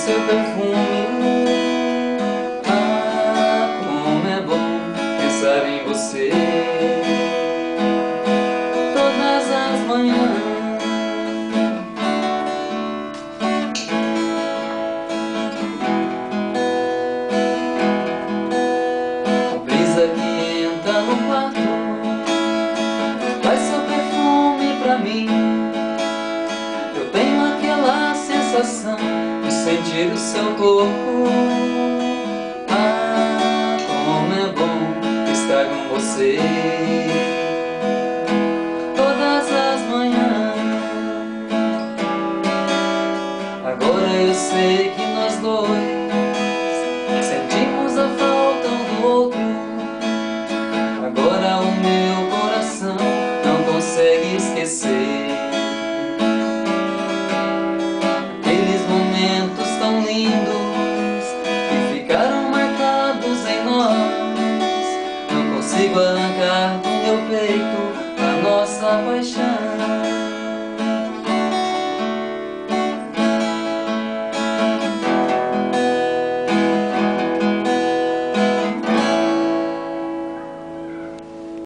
seu perfume. Ah, como é bom pensar em você todas as manhãs. A brisa que entra no quarto faz seu perfume pra mim. Eu tenho aquela sensação de sentir o seu corpo. Ah, como é bom estar com você todas as manhãs. Agora eu sei que nós dois sentimos a falta um do outro. Agora o meu coração não consegue esquecer aqueles momentos tão lindos que ficaram marcados em nós. Não consigo arrancar do meu peito a nossa paixão.